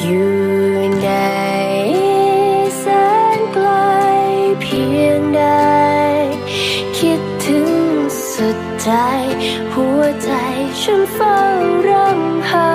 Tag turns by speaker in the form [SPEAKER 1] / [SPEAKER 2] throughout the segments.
[SPEAKER 1] อยู่ในแสนไกลเพียงใดคิดถึงสุดใจหัวใจฉันเฝ้ารำหา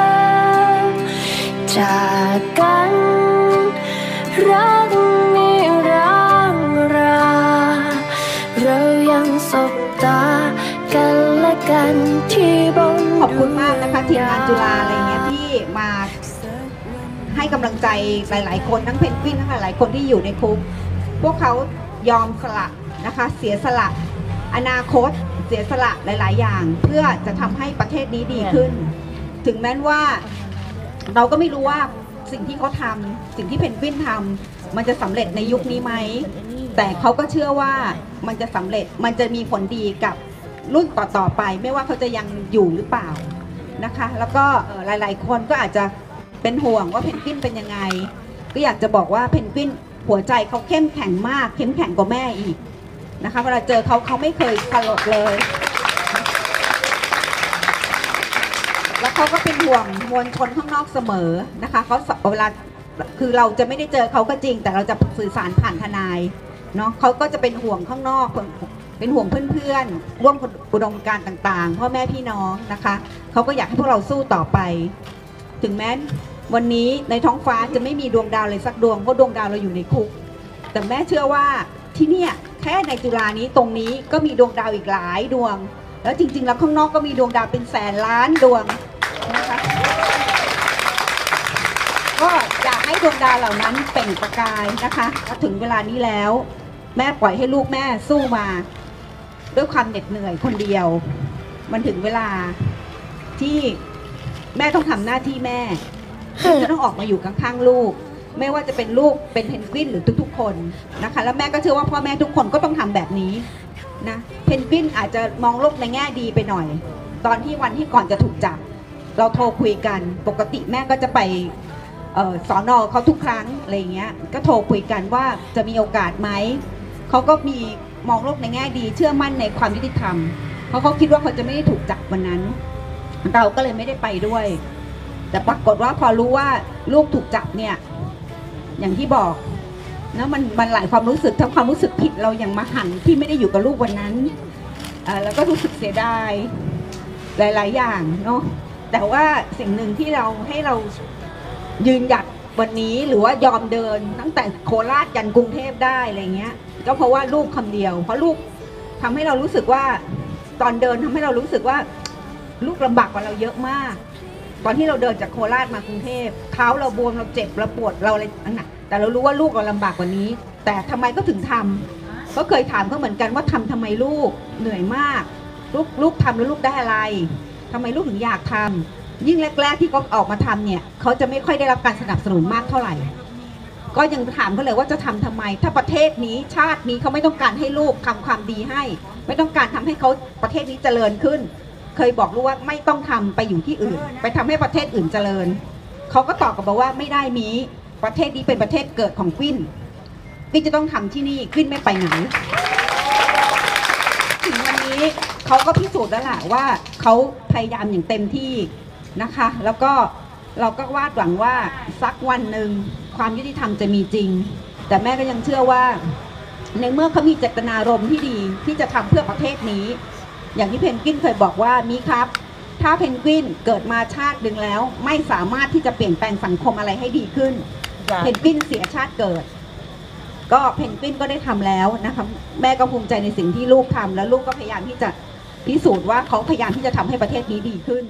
[SPEAKER 1] จากกันรักนิรันดร์เรายังสบตากันและกันที่บน
[SPEAKER 2] ขอบคุณมากนะคะทีมงานจุฬาอะไรเงี้ยที่มาให้กำลังใจหลายๆคนทั้งเพนกวินทั้งหลายคนที่อยู่ในคุกพวกเขายอมสละนะคะเสียสละอนาคตเสียสละหลายๆอย่างเพื่อจะทำให้ประเทศนี้ดีขึ้นถึงแม้ว่าเราก็ไม่รู้ว่าสิ่งที่เขาทำสิ่งที่เพนกวินทำมันจะสำเร็จในยุคนี้ไหมแต่เขาก็เชื่อว่ามันจะสำเร็จมันจะมีผลดีกับรุ่นต่อๆไปไม่ว่าเขาจะยังอยู่หรือเปล่านะคะแล้วก็หลายๆคนก็อาจจะเป็นห่วงว่าเพนกวินเป็นยังไงก็อยากจะบอกว่าเพนกวินหัวใจเขาเข้มแข็งมากเข้มแข็งกว่าแม่อีกนะคะเวลาเจอเขาไม่เคยสลดเลยแล้วเขาก็เป็นห่วงมวลชนข้างนอกเสมอนะคะเขาเวลาคือเราจะไม่ได้เจอเขาก็จริงแต่เราจะสื่อสารผ่านทนายเนาะเขาก็จะเป็นห่วงข้างนอกเป็นห่วงเพื่อนๆร่วมอุดมการณ์ต่างๆพ่อแม่พี่น้องนะคะเขาก็อยากให้พวกเราสู้ต่อไปถึงแม้วันนี้ในท้องฟ้าจะไม่มีดวงดาวเลยสักดวงเพราะดวงดาวเราอยู่ในคุกแต่แม่เชื่อว่าที่เนี่ยแค่ในจุฬานี้ตรงนี้ก็มีดวงดาวอีกหลายดวงแล้วจริงๆแล้วข้างนอกก็มีดวงดาวเป็นแสนล้านดวงนะคะก็อยากให้ดวงดาวเหล่านั้นเปล่งประกายนะคะถึงเวลานี้แล้วแม่ปล่อยให้ลูกแม่สู้มาด้วยความเหน็ดเหนื่อยคนเดียวมันถึงเวลาที่แม่ต้องทำหน้าที่แม่จะต้องออกมาอยู่ข้างๆลูกไม่ว่าจะเป็นลูกเป็นเพนกวินหรือทุกๆคนนะคะแล้วแม่ก็เชื่อว่าพ่อแม่ทุกคนก็ต้องทำแบบนี้นะเพนกวินอาจจะมองโลกในแง่ดีไปหน่อยตอนที่วันที่ก่อนจะถูกจับเราโทรคุยกันปกติแม่ก็จะไปสน.เขาทุกครั้งอะไรเงี้ยก็โทรคุยกันว่าจะมีโอกาสไหมเขาก็มีมองโลกในแง่ดีเชื่อมั่นในความยุติธรรมเพราะเขาคิดว่าเขาจะไม่ได้ถูกจับวันนั้นเราก็เลยไม่ได้ไปด้วยแต่ปรากฏว่าพอรู้ว่าลูกถูกจับเนี่ยอย่างที่บอกนะมันหลายความรู้สึกทั้งความรู้สึกผิดเราอย่างมหันต์ที่ไม่ได้อยู่กับลูกวันนั้นแล้วก็รู้สึกเสียดายหลายๆอย่างเนาะแต่ว่าสิ่งหนึ่งที่เราให้เรายืนหยัดวันนี้หรือว่ายอมเดินตั้งแต่โคราชยันกรุงเทพได้อะไรเงี้ยก็เพราะว่าลูกคำเดียวเพราะลูกทำให้เรารู้สึกว่าตอนเดินทำให้เรารู้สึกว่าลูกลำบากกว่าเราเยอะมากตอนที่เราเดินจากโคราชมากรุงเทพเท้าเราบวมเราเจ็บเราปวดเราอะไรนั่นน่ะแต่เรารู้ว่าลูกเราลำบากกว่านี้แต่ทำไมก็ถึงทำก็เคยถามเขาเหมือนกันว่าทำไมลูกเหนื่อยมากลูกทำแล้วลูกได้อะไรทำไมลูกถึงอยากทำยิ่งแรกๆที่เขาออกมาทำเนี่ยเขาจะไม่ค่อยได้รับการสนับสนุนมากเท่าไหร่ก็ยังถามเขาเลยว่าจะทำไมถ้าประเทศนี้ชาตินี้เขาไม่ต้องการให้ลูกทำความดีให้ไม่ต้องการทำให้เขาประเทศนี้เจริญขึ้นเคยบอกลูกว่าไม่ต้องทำไปอยู่ที่อื่นไปทำให้ประเทศอื่นเจริญเขาก็ตอบกลับมาว่าไม่ได้มีประเทศนี้เป็นประเทศเกิดของกวินจะต้องทำที่นี่กวินไม่ไปไหนถึงวันนี้เขาก็พิสูจน์แล้วแหละว่าเขาพยายามอย่างเต็มที่นะคะแล้วก็เราก็วาดหวังว่าสักวันหนึ่งความยุติธรรมจะมีจริงแต่แม่ก็ยังเชื่อว่าในเมื่อเขามีเจตนารมณ์ที่ดีที่จะทำเพื่อประเทศนี้อย่างที่เพนกวินเคยบอกว่ามีครับถ้าเพนกวินเกิดมาชาติหนึ่งแล้วไม่สามารถที่จะเปลี่ยนแปลงสังคมอะไรให้ดีขึ้นเพนกวินเสียชาติเกิดก็เพนกวินก็ได้ทำแล้วนะคะแม่ก็ภูมิใจในสิ่งที่ลูกทำแล้วลูกก็พยายามที่จะพิสูจน์ว่าเขาพยายามที่จะทำให้ประเทศนี้ดีขึ้น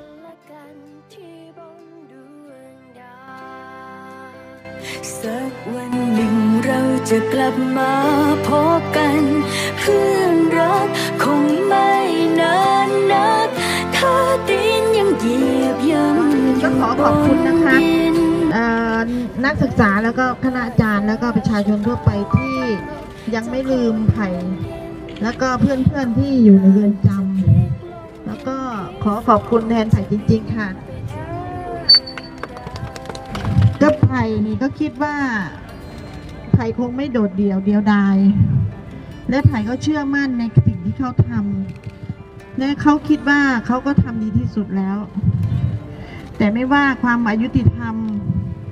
[SPEAKER 1] สักวันหนึ่งเราจะกลับมาพบกันเพื่อนรักคงไม่นานนักถ้าดินยังเหยียบย่ำ
[SPEAKER 3] ก็ขอขอบคุณนะคะนักศึกษาแล้วก็คณาจารย์แล้วก็ประชาชนทั่วไปที่ยังไม่ลืมไผ่แล้วก็เพื่อนๆที่อยู่ในเรือนจำแล้วก็ขอขอบคุณแทนไผ่จริงๆค่ะก็ไผ่นี่ก็คิดว่าไผ่คงไม่โดดเดี่ยวดายและไผ่ก็เชื่อมั่นในสิ่งที่เขาทำและเขาคิดว่าเขาก็ทำดีที่สุดแล้วแต่ไม่ว่าความอายุติธรรม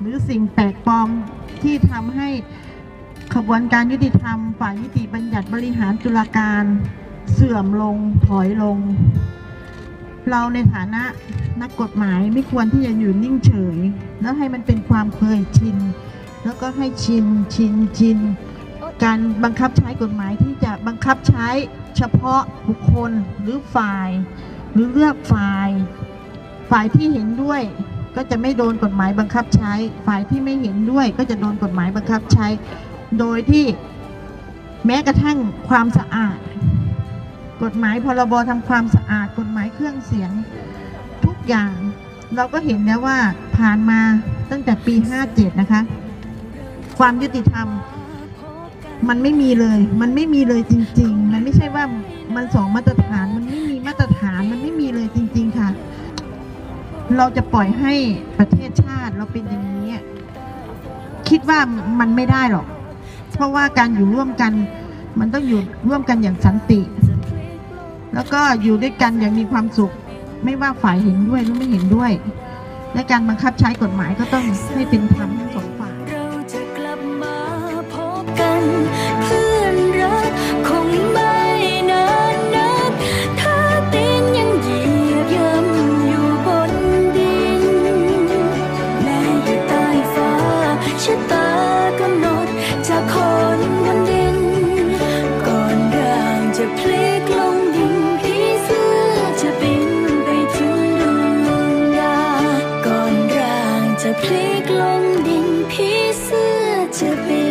[SPEAKER 3] หรือสิ่งแปลกปลอมที่ทำให้ขบวนการยุติธรรมฝ่ายนิติบัญญัติบริหารตุลาการเสื่อมลงถอยลงเราในฐานะนักกฎหมายไม่ควรที่จะอยู่นิ่งเฉยแล้วให้มันเป็นความเคยชินแล้วก็ให้ชินการบังคับใช้กฎหมายที่จะบังคับใช้เฉพาะบุคคลหรือฝ่ายหรือเลือกฝ่ายที่เห็นด้วยก็จะไม่โดนกฎหมายบังคับใช้ฝ่ายที่ไม่เห็นด้วยก็จะโดนกฎหมายบังคับใช้โดยที่แม้กระทั่งความสะอาดกฎหมายพรบทำความสะอาดกฎหมายเครื่องเสียงทุกอย่างเราก็เห็นแล้วว่าผ่านมาตั้งแต่ปี 57 นะคะความยุติธรรมมันไม่มีเลยจริงๆมันไม่ใช่ว่ามันสองมาตรฐานมันไม่มีมาตรฐานมันไม่มีเลยจริงๆค่ะเราจะปล่อยให้ประเทศชาติเราเป็นอย่างนี้คิดว่ามันไม่ได้หรอกเพราะว่าการอยู่ร่วมกันมันต้องอยู่ร่วมกันอย่างสันติแล้วก็อยู่ด้วยกันอย่างมีความสุขไม่ว่าฝ่ายเห็นด้วยหรือไม่เห็นด้วยและการบังคับใช้กฎหมายก็ต้องให้เป็นธรรมทั้งสองฝ่าย
[SPEAKER 1] เราจะกลับมาพบกันเพื่อนรักคงไม่นานนักถ้าตีนยังเหยียบย่ำอยู่บนดินแม้อยู่ใต้ฟ้าชะตากำหนดจากคนบนดินก่อนร่างจะพลิกลงดินผีเสื้อจะบินไปถึงดวงดาวก่อนร่างจะพลิกลงดินผีเสื้อจะบิน